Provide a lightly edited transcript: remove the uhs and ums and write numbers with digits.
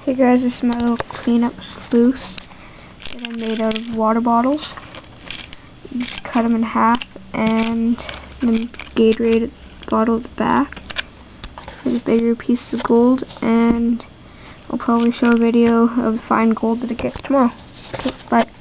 Hey guys, this is my little cleanup sluice that I made out of water bottles. You just cut them in half and then gatorade bottle at the back for the bigger pieces of gold, and I'll probably show a video of the fine gold that it gets tomorrow. Okay, bye.